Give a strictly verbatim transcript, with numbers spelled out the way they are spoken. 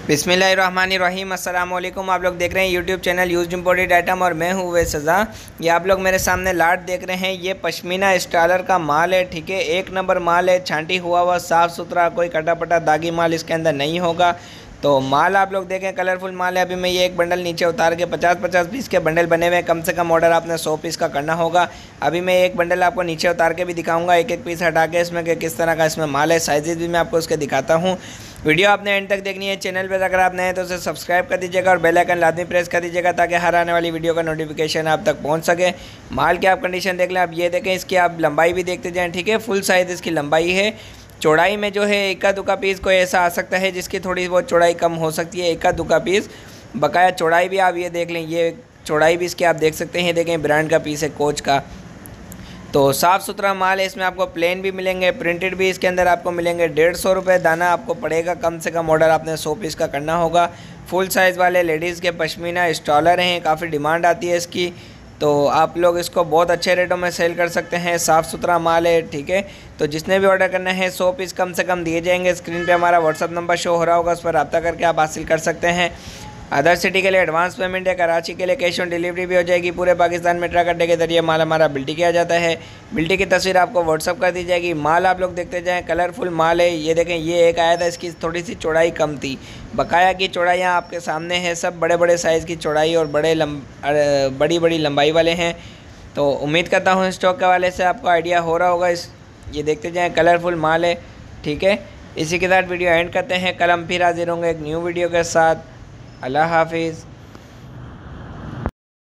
बिस्मिल्लाहिर्रहमानिर्रहीम। अस्सलाम वालेकुम। आप लोग देख रहे हैं YouTube channel used imported item और मैं हूँ वे सज़ा। ये आप लोग मेरे सामने लाट देख रहे हैं, ये पश्मीना स्टाइलर का माल है। ठीक है, एक नंबर माल है, छांटी हुआ हुआ साफ़ सुथरा, कोई कटा पटा दागी माल इसके अंदर नहीं होगा। तो माल आप लोग देखें, कलरफुल माल है। अभी मैं ये एक बंडल नीचे उतार के पचास पचास पीस के बंडल बने हुए हैं। कम से कम ऑर्डर आपने सौ पीस का करना होगा। अभी मैं एक बंडल आपको नीचे उतार के भी दिखाऊंगा, एक एक पीस हटा के इसमें कि किस तरह का इसमें माल है। साइजेज भी मैं आपको उसके दिखाता हूँ। वीडियो आपने एंड तक देखनी है। चैनल पर अगर आप नए हैं तो उसे सब्सक्राइब कर दीजिएगा और बेल आइकन लाजमी प्रेस कर दीजिएगा ताकि हर आने वाली वीडियो का नोटिफिकेशन आप तक पहुंच सके। माल की आप कंडीशन देख लें। आप ये देखें, इसकी आप लंबाई भी देखते जाएँ। ठीक है, फुल साइज़ इसकी लंबाई है। चौड़ाई में जो है इक्का दुक्का पीस कोई ऐसा आ सकता है जिसकी थोड़ी बहुत चौड़ाई कम हो सकती है, इक्का दुक्का पीस। बकाया चौड़ाई भी आप ये देख लें, ये चौड़ाई भी इसकी आप देख सकते हैं। देखें, ब्रांड का पीस है, कोच का। तो साफ़ सुथरा माल है। इसमें आपको प्लेन भी मिलेंगे, प्रिंटेड भी इसके अंदर आपको मिलेंगे। डेढ़ सौ रुपये दाना आपको पड़ेगा। कम से कम ऑर्डर आपने सौ पीस का करना होगा। फुल साइज़ वाले लेडीज़ के पश्मीना स्टॉलर हैं, काफ़ी डिमांड आती है इसकी। तो आप लोग इसको बहुत अच्छे रेटों में सेल कर सकते हैं। साफ़ सुथरा माल है। ठीक है, तो जिसने भी ऑर्डर करना है सौ पीस कम से कम दिए जाएंगे। स्क्रीन पे हमारा व्हाट्सअप नंबर शो हो रहा होगा, उस पर रब्ता करके आप हासिल कर सकते हैं। अदर सिटी के लिए एडवांस पेमेंट है, कराची के लिए कैश ऑन डिलीवरी भी हो जाएगी। पूरे पाकिस्तान में ट्रक अड्डे के जरिए माल हमारा बिल्टी किया जाता है। बिल्टी की तस्वीर आपको व्हाट्सअप कर दी जाएगी। माल आप लोग देखते जाएं, कलरफुल माल है। ये देखें, ये एक आया था, इसकी थोड़ी सी चौड़ाई कम थी। बकाया की चौड़ाइयाँ आपके सामने हैं, सब बड़े बड़े साइज़ की चौड़ाई और बड़े लंब बड़ी बड़ी लंबाई वाले हैं। तो उम्मीद करता हूँ स्टॉक के हवाले से आपको आइडिया हो रहा होगा। इस ये देखते जाएँ, कलरफुल माल है। ठीक है, इसी के साथ वीडियो एंड करते हैं। कल हम फिर हाजिर होंगे एक न्यू वीडियो के साथ। अल्लाह हाफिज़।